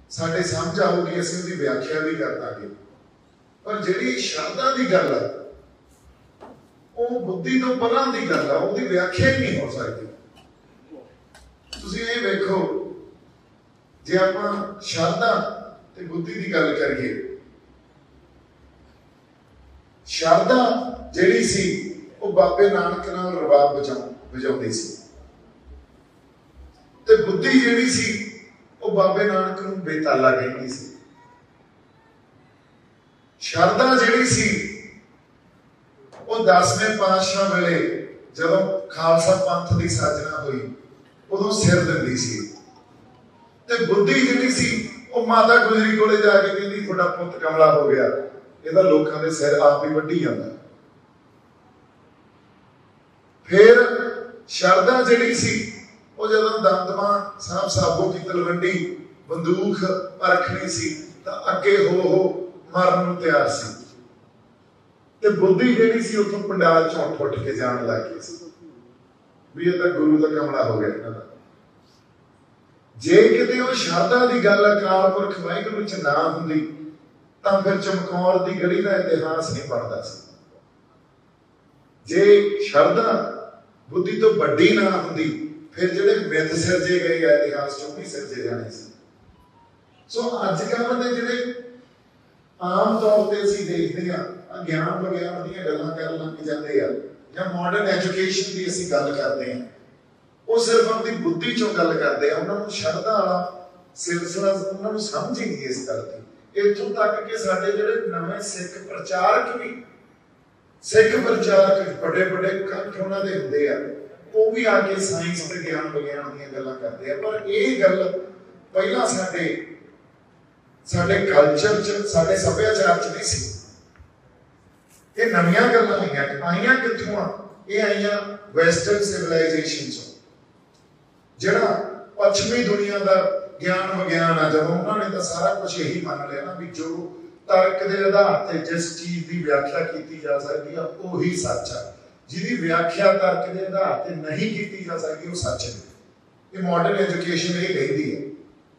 साडे समझ आऊगी, असीं उहदी व्याख्या भी कर दांगे। पर जिहड़ी शरधा दी गल है वो बुद्धि तो परां दी गल है, उहदी व्याख्या ही नहीं हो सकती। तुसीं ये वेखो, जे आपां शरधा ते बुद्धि की गल करिए, शरधा जिहड़ी सी वो बाबे नानक नाल रबाब वजाउंदी सी, ते बुद्धि जिहड़ी सी वो बाबे नानक नूं बेताला कहंदी सी। शरधा जिहड़ी सी वो 10वें पातशाह वेले जदों खालसा पंथ की साजना हुई उदों सिर दिंदी सी, ते बुद्धि जिहड़ी सी वो माता गुजरी कोले जाके कहंदी तुहाडा पुੱਤ कमला हो गया, ਇਹਦਾ ਲੋਕਾਂ ਦੇ ਸਿਰ ਆਪ ਹੀ ਵੱਢੀ ਜਾਂਦਾ। फिर शरधा जिहड़ी सी वो जदों दमदमा साहब साबो की तलवंडी बंदूक परखनी सी तां अगे हो मरन नूं तैयार सी, ते बुद्धि जिहड़ी सी उत्थों पंडाल चों उठ के जाण लग गई सी भी ये तां गुरु दा कमला हो गया इन्हां दा। जे किते वो शरधा की गल अकाल पुरख वाहिगुरू च ना हुंदी तां फिर चमकौर की गली का इतिहास नहीं पढ़ता सी। जे शरधा बुद्धि तो बड़ी ना हुंदी फिर जिहड़े मिथ सिरजे गए इतिहास चों भी सिरजे जाने सी। सो अजकल दे जिहड़े आम तौर पर असीं देखदे हां ज्ञान विग्यान दीयां गल्लां करन लग जांदे आ जां मॉडर्न एजुकेशन की असीं गल करदे हां, वो सिर्फ अपनी बुद्धि चों गल करदे आ, उन्हां नूं शरधा वाला सिलसिला उन्हां नूं समझ ही नहीं इस गल दी। इत्थों तक कि साडे जिहड़े नवें सिख प्रचारक भी सिख प्रचारक बड़े बड़े कंठ उन्हां दे हुंदे आ, वो भी आके साइंस ते ज्ञान विग्यान दीयां गल्लां करदे आ। पर यह गल पहला साडे कल्चर च साडे सभ्याचार च नहीं सी। ये नवीं गल्लां आईयां कित्थों आ? ये आईयां वैसटर्न सिविलाइजेशन चों, जिहड़ा पश्चिमी दुनिया का ज्ञान विग्यान आ, जब उन्होंने तो सारा कुछ यही मान लिया ना भी जो तर्क के आधार पर जिस चीज की व्याख्या की जा सकती है वही सच है, जिहदी व्याख्या तर्क के आधार पर नहीं की जा सकती वो सच है। ये मॉडर्न एजुकेशन ये कहती है।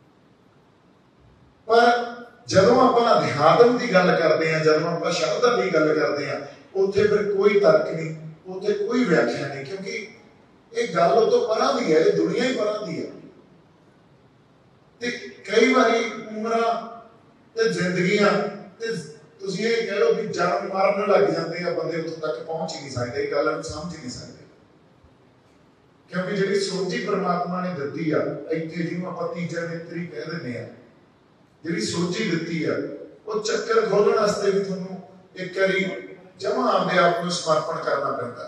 पर जदों आपां अध्यात्म की गल करते हैं, जदों आपां शरधा की गल करते हैं, उत्थे फिर कोई तर्क नहीं, उत्थे कोई व्याख्या नहीं, क्योंकि ये गल तो परां दी है, ये दुनिया ही परां दी है। ते कई बारी उम्रां ते जिंदगियां ते तुसीं ये कह लो भी जन्म मरन लग जाते हैं, बंदे उत्थों तक पहुंच ही नहीं सकते, गल नूं समझ ही नहीं सकते, क्योंकि जिहड़ी सोची परमात्मा ने दित्ती आ इत्थे जिहनूं आपां तीजा नेत्री कह दिंदे आ, जिहड़ी सोची दित्ती आ वो चक्कर खोलण वास्ते भी तुहानूं एक वारी जमा आपदे आप नूं समर्पण करना पैंदा।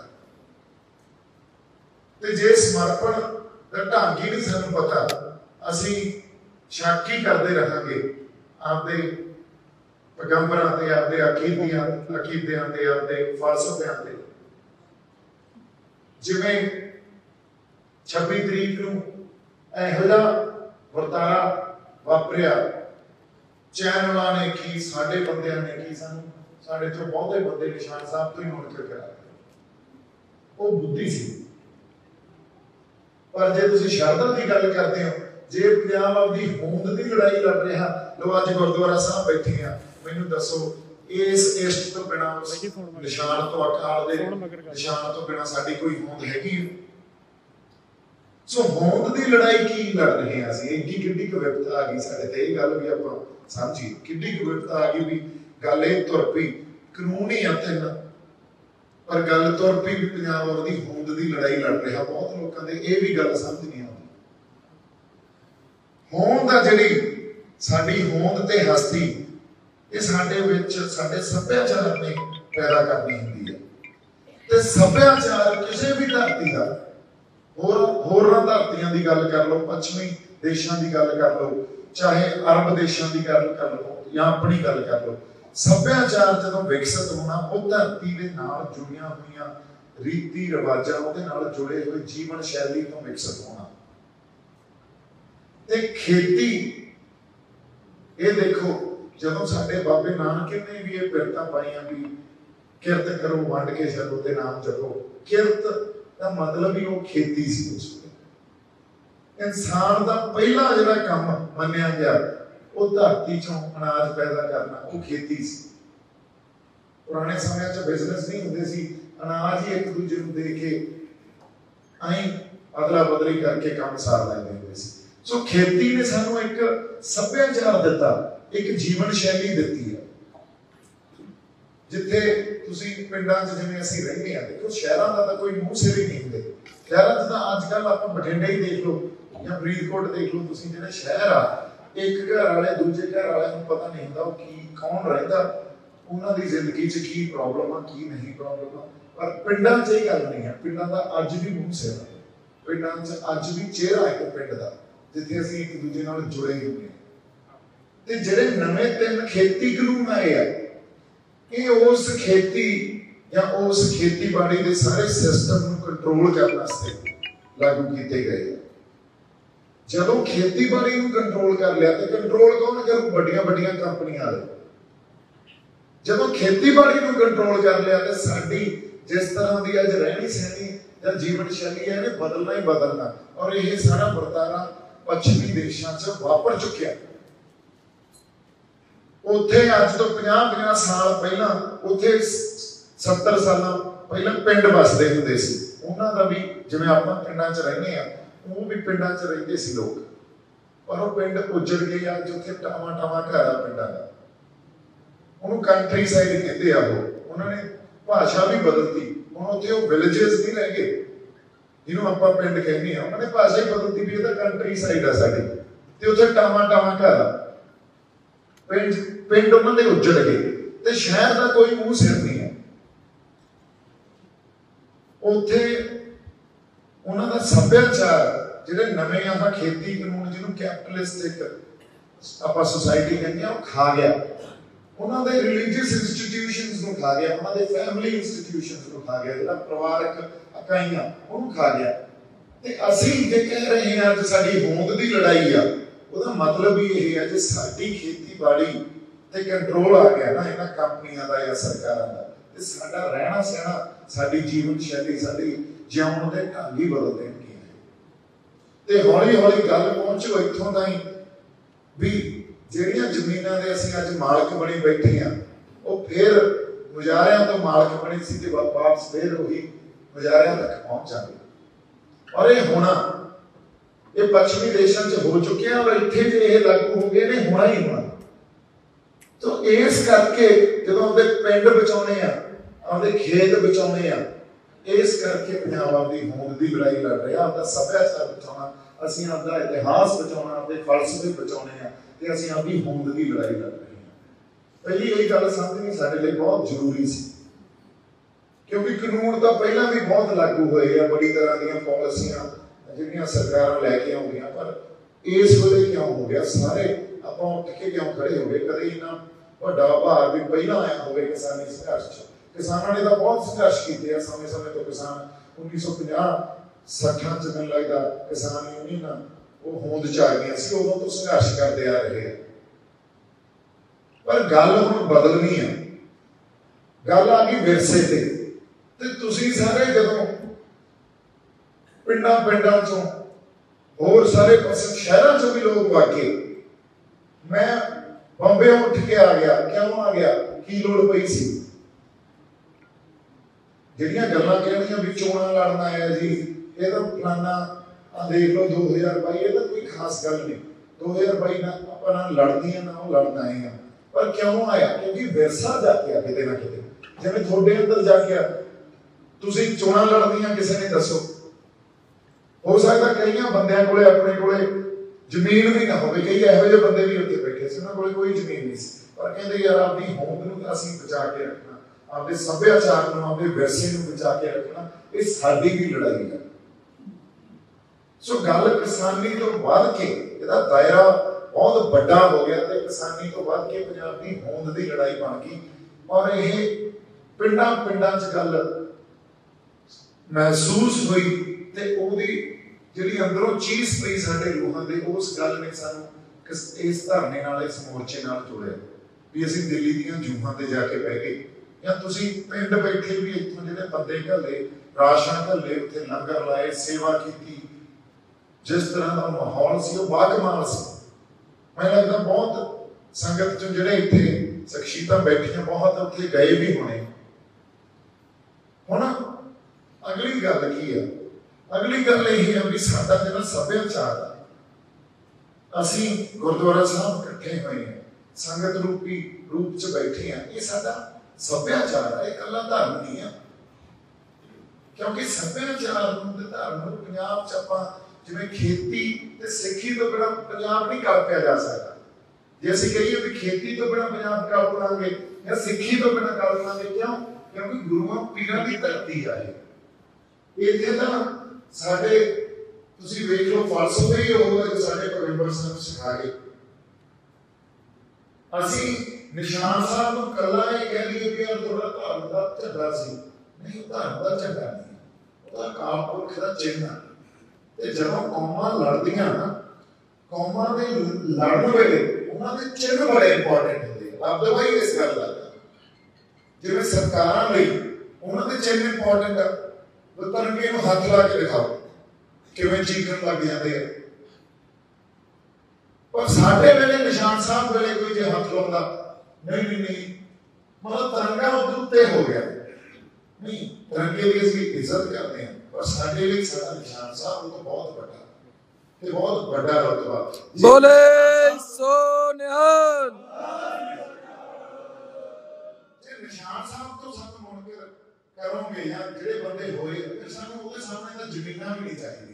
ते जे समर्पण दा ढंग ही नहीं सानूं पता, असीं शक ही करते रहांगे आपदे पैगंबरां ते, आपदे अकीदियां ते, आपदे फलसफियां ते। जिवें 26 तरीक नूं इहो जिहा वरतारा वापरिया, चैनलां ने की, साडे बंदियां ने की, साडे तो बहुते बंदे निशान साहब तो ही मुड़ के करा वो बुद्धि सी। पर जे तुसीं शरधा की गल करते हो, जे पंजाब आपदी होंद की लड़ाई लड़ रहा, लो अज गुरुद्वारा साहब बैठे हैं, मैनूं दसो इस इष्ट तो बिना निशान तो अकाल दे निशान तो बिना साडी कोई होंद हैगी? सो होंद की लड़ाई की लड़ रहे हैं असीं? एडी किड्डी क विपता आ गई साडे ते, ये गल भी आपां समझी, किड्डी क विपता आ गई भी गल ये तुर पई, कानून ही आ तिन, पर गल तुर पई भी पंजाब आपदी होंद की लड़ाई लड़ रहा। बहुत लोगों दे ये भी गल समझ नहीं आती। होंद आ जिहड़ी साडी होंद ते हस्ती, ये साडे विच साडे सभ्याचार ने पैदा करनी हुंदी है। ते सभ्याचार किसी भी धरती का, होरनां धरतियां की गल कर लो, पश्चिमी देशों की गल कर लो, चाहे अरब देशों की गल कर लो या अपनी गल कर लो, सभ्याचार जदों विकसित होना वो धरती के नाल जुड़ियां हुई रीति रिवाजां, उहदे नाल जुड़े हुए जीवन शैली तो विकसित होना। ते खेती ये देखो, जदों साडे बाबे नानक ने भी ये पिरतां पाईयां भी किरत करो वंड के छको ते नाम जपो, किरत दा मतलब ही वो खेती सी। उस इंसान का पहला जिहड़ा काम मन्निया गया वो धरती चों अनाज पैदा करना, वो खेती सी। पुराने समय च बिजनेस नहीं होंदे सी, अनाज ही एक दूजे नूं दे के आई अदला बदली करके काम सार लैंदे हुंदे सी। सो खेती ने सानू एक सभ्याचार दिता, एक जीवन शैली दिती है। जिथे तुसीं पिंडां च जिवें असीं रहिंदे आ, देखो शहरां दा तां कोई मूंह सिर ही नहीं हुंदे। शहरां च तां अजकल आपां बठिंडा ही देख लो या फरीदकोट देख लो, तुसीं जिहड़े शहर आ, एक घर वाले दूजे घर वाले नूं पता नहीं हुंदा वो की कौन रहिंदा, उन्हां दी जिंदगी च की प्रॉब्लम आ की नहीं प्रॉब्लम आ। पर पिंडां च ये गल नहीं है, पिंडां दा अज भी मूंह सिर आ, पिंडां च अज भी चेहरा एक पिंड दा, जिथे असीं एक दूजे नाल जुड़े हुए हैं। ते जिहड़े नवें 3 खेती कानून आए आ, ये उस खेती या उस खेतीबाड़ी के सारे सिस्टम को कंट्रोल करने वास्ते लागू किए गए। जदों खेतीबाड़ी को कंट्रोल कर लिया तो कंट्रोल कौन करू? बड़ियां बड़ियां कंपनियां वाले। जदों खेतीबाड़ी को कंट्रोल कर लिया तो साडी जिस तरह की अज रहनी सहनी या जीवन शैली है, इन्हें बदलना ही बदलना। और यह सारा बर्तारा पश्चिमी देशों च वापर चुकिया। उत्थे अज तो 50-50 साल पहला, उत्थे 70 साल पहला पिंड बसते हुंदे सी। उन्हां दा भी जिवें आपां पिंडां च रहिंदे आ, वो भी पिंडां च रहिंदे सी लोग, पर वो पिंड उजड़ गए। अज उत्थे टावां टावां घर आ पिंडां दा, उन्होंने कंट्री साइड कहते आ। उन्होंने भाषा भी बदलती, हुण उत्थे वो विलेजेस नहीं रह गए जिन्होंने आपां पिंड कहने आ, उन्होंने भाषा ही बदलती भी, ये कंट्री साइड आ साडी, ते उत्थे टावां टावां घर आ। पिंड उन्होंने उजड़ गए, तो शहर का कोई मूंह सिर नहीं है। उत्थे उन्होंने सभ्याचार जिहड़े नवें आह खेती कानून जिन्होंने कैपिटलिस्टिक आपां सोसाइटी कहते हैं, वो खा गया। उन्होंने रिलीजियस इंस्टीट्यूशनस को खा गया, उन्होंने फैमिली इंस्टीट्यूशनस को खा गया, जिहड़ा परिवारक इकाइयां उन्होंने खा गया। ते असीं जे कह रहे हैं अज साडी होंद दी लड़ाई आ, ਉਹਦਾ मतलब ही यही है, जो साडी खेतीबाड़ी ते कंट्रोल आ गया ना इन्हां कंपनियां दा या सरकारां दा, ते साडा रहना सहना, साडी जीवन शैली, साडी जिउण दे ढंग ही बदल देणगे। ते हौली हौली गल पहुंचो इत्थों ताईं भी ਜਿਹੜੀਆਂ ਜ਼ਮੀਨਾਂ ਦੇ ਅਸੀਂ ਅੱਜ ਮਾਲਕ ਬਣੇ ਬੈਠੇ ਆ, ਉਹ ਫਿਰ ਮੁਜ਼ਾਰਿਆਂ ਤੋਂ ਮਾਲਕ ਬਣੇ ਸੀ ਤੇ ਵਾਪਸ ਫਿਰ ਉਹੀ ਮੁਜ਼ਾਰਿਆਂ ਤੱਕ ਪਹੁੰਚ ਜਾਣਗੇ। ਔਰ ਇਹ ਹੋਣਾ, ये पश्चिमी देशों च हो चुके हैं और इत्थे जे ये लागू हो गए ने, होना ही होना। तो इस करके जदों अपने पिंड बचाने आ, अपने खेत बचाने आ, इस करके पंजाब अपनी होंद की लड़ाई लड़ रहे, अपना सभ्याचार बचाना, असीं अपना इतिहास बचाना, अपने फलसफे बचाने आ, ते असीं अपनी होंद की लड़ाई लड़ रहे हैं। पहली यही गल समझनी साडे लई बहुत जरूरी सी, क्योंकि कानून तो पहला भी बहुत लागू होए आ, बड़ी तरह दी पॉलिसियां जिहड़ियां सरकारां लैके आउंदियां, पर इस वेले क्यों हो गया सारे आपां उठ के क्यों खड़े हो गए? कदे इन्ना वड्डा भार भी पहला आया होवे किसानी संघर्ष च। किसानां ने तां बहुत संघर्ष कीते आ, समय समय तो किसान 1950-60 च मैनूं लगदा किसान यूनियन वो होंद च आ गईयां सी, उदों तो संघर्ष करदे आ रहे हैं। पर गल हुण बदलनी है, गल आ गई विरसे ते तुसीं सारे जदों पिंडां पिंडां चों होर सारे पासे शहरां चों भी लोग वाके, मैं बंबे उठ के आ गया, क्यों आ गया, की लोड़ पई सी? जिहड़ियां गल्लां कहणियां भी चोणां लड़न आया जी, ये तां फलाना देख लो 2022, ये तां कोई खास गल नहीं। 2022 ना आपां ना लड़दियां ना वो लड़न आए हैं, पर क्यों आया? क्योंकि विरसा जाके आ किते ना किते, जिवें तुहाडे अंदर जाके आ, तुसीं चोणां लड़दियां किसी ने दसो। हो सकता कई बंदियां कोले अपने कोले जमीन भी ना हो, कई इहो जिहे बंदे भी उत्ते बैठे सी, उन्हां कोले कोई जमीन नहीं सी, पर कहंदे यार अपनी होंद नूं असीं बचा के रखना, अपने सभ्याचार नूं, अपने विरसे नूं बचा के रखना, ये साडी भी लड़ाई है। सो गल किसानी तो वध के इहदा दायरा बहुत बड़ा हो गया, ते किसानी तो वध के पंजाब दी होंद दी लड़ाई बन गई। और यह पिंडां पिंडां च गल महसूस हुई, ते ओदी जिहड़ी अंदरों चीज पई साडे रूहां दे, उस गल ने सानूं इस धरने नाल, इस मोर्चे नाल जोड़िया भी असीं दिल्ली दीयां जूहां ते जाके बह गए, या तुसीं पिंड बैठे भी इत्थों जिहड़े बंदे घल्ले, राशन घल्ले, उत्थे लंगर लाए, सेवा कीती, जिस तरह का माहौल सी वो बाकमाल सी। मैं लगदा बहुत संगत चों जिहड़े इत्थे शख्सियतां बैठियां बहुत उत्थे गए भी होने। हुण अगली गल की है? अगली गल यही है भी साडा जिहड़ा सभ्याचार है, असीं गुरुद्वारा साहब इकट्ठे हुए हैं, संगत रूपी रूप च बैठे हैं, ये साडा सभ्याचार है, इकल्ला धर्म नहीं है। क्योंकि सभ्याचार ते धर्म नूं पंजाब च आपां जिवें खेती ते सिੱਖੀ तो बिना पंजाब नहीं कल्पिया जा सकता। जे असीं कहिए भी खेती तो बिना पंजाब कल्प लांगे या सिੱਖੀ तो बिना कल्प लांगे, क्यों? क्योंकि गुरुआं पीरां दी धरती है इत्थे। तां साडे तुसीं वेख लो फलसफे ही होगा जो साडे पैगंबर साहब सिखा गए। असीं निशान साहब नूं कल्ला ही कह लईए कि थोड़ा धर्म दा झंडा सी, नहीं धर्म दा झंडा नहीं, ਉਹਦਾ ਅਕਾਲ ਪੁਰਖ ਦਾ ਚਿੰਨ੍ਹ ਹੈ। ਤੇ ਜਦੋਂ ਕੌਮਾਂ ਲੜਦੀਆਂ ਨਾ, ਕੌਮਾਂ ਦੇ ਲੜਨ ਵੇਲੇ ਉਹਨਾਂ ਦੇ ਚਿੰਨ੍ਹ ਬੜੇ ਇੰਪੋਰਟੈਂਟ ਹੁੰਦੇ ਆ। ਆਪ ਦਵਾਈ ਇਸ ਗੱਲ ਦਾ ਜਿਵੇਂ ਸਰਕਾਰਾਂ ਲਈ ਉਹਨਾਂ ਦੇ ਚਿੰਨ੍ਹ ਇੰਪੋਰਟੈਂਟ ਆ, ਉਹ ਤਿਰੰਗੇ ਨੂੰ ਹੱਥ ਲਾ ਕੇ ਦਿਖਾਓ ਕਿਵੇਂ ਚੀਕਣ ਲੱਗ ਜਾਂਦੇ ਆ। ਪਰ ਸਾਡੇ ਵੇਲੇ ਨਿਸ਼ਾਨ ਸਾਹਿਬ ਵੇਲੇ ਕੋਈ ਜੇ ਹੱਥ ਲਾਉਂਦਾ, ਨਹੀਂ मतलब तिरंगा ਉਹਦੇ ਉੱਤੇ ਹੋ ਗਿਆ। नहीं तिरंगे की असली इज्जत करते हैं, पर साडे लिए साडा निशान साहब तो बहुत बड़ा ते बहुत बड़ा रुतबा। बोले सो निहाल। जे निशान साहब तो सानू मुड़ के करोगे या जेड़े बंदे होए, फिर सानू ਉਹਦੇ सामने ਤਾਂ ਜ਼ਮੀਨਾਂ भी नहीं चाहिए,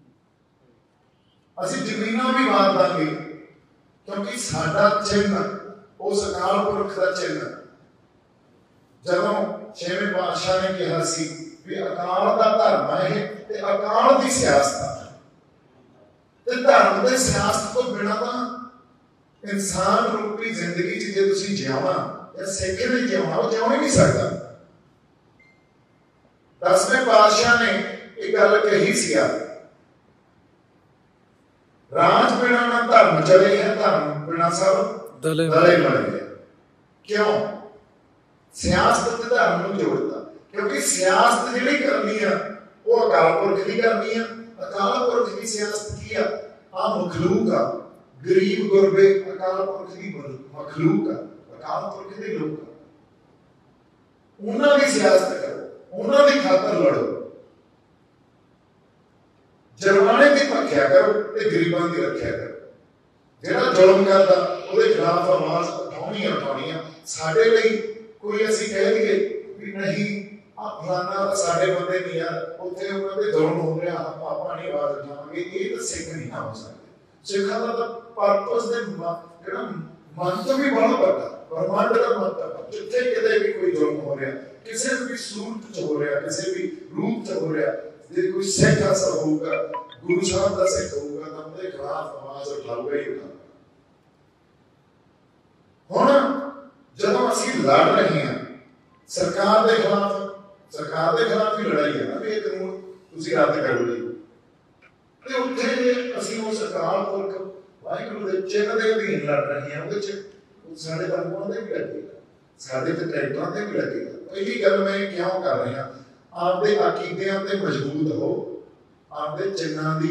ਅਸੀਂ ਜ਼ਮੀਨਾਂ भी वार दांगे, क्योंकि साडा चिन्ह उस अकाल पुरख ਦਾ चिन्ह। ਜਦੋਂ छेवें पातशाह ने कहा सी भी अकाल दा धर्म है ते अकाल दी सियासत है, ते धर्म दे सियासत तो बिना तां इंसान रूपी जिंदगी च जे तुसीं जियावा या सिख ने जियावा वो जिउ ही नहीं सकदा। 10वें पातशाह ने एक गल कही सी, राज बिना ना धर्म चले है, धर्म बिना सब दले मरे। क्यों? सियासत ते धर्म नूं जोड़ता, क्योंकि सियासत जिहड़ी करनी है वो अकाल पुरख की करनी है। अकाल पुरख की सियासत की है? आ मखलूक आ, गरीब गुरबे अकाल पुरख की मखलूक आ, अकाल पुरख दे लोक आ। उन्हां दी सियासत करो, उन्हां दी खातर लड़ो, जरमाने की रख्या करो ते गरीबां दी रख्या करो। जिहड़ा जुल्म करदा ਉਹਦੇ खिलाफ आवाज उठाउणी आ। साडे ਲਈ कोई असीं कह दिए भी नहीं आ फलाना साडे बंदे नहीं यार, उत्थे उन्हां दे जुल्म हो रहा, आपां नहीं आवाज उठावांगे, ये तो सिख नहीं हो सकते। सिखां दा पर्पस दे जेहड़ा मन तो भी बड़ा बड़ा ब्रह्मांड का मतलब जिथे किते भी कोई जुल्म हो रहा, किसी भी सूरत च हो रहा, किसी भी रूप च हो रहा, जे कोई सिख असर होगा, गुरु साहब का सिख होगा, तो उनके खिलाफ आवाज उठाऊगा ही उठाऊगा। हुण जदों असीं लड़ रहे हैं सरकार के खिलाफ ही लड़ाई है ना भी ये कानून तुसीं रद्द करो जी, ते उत्थे असीं उस अकाल पुरख वाहिगुरू दे चिन्ह दे अधीन लड़ रहे हैं, ਉਹਦੇ ਚ साडे तंबूआं ते भी लगेगा, साडे ते ट्रैक्टरां ते भी लगेगा। पहली गल मैं क्यों कर रहा, आपदे अकीदियां ते मजबूत हो, आपदे चिन्हां दी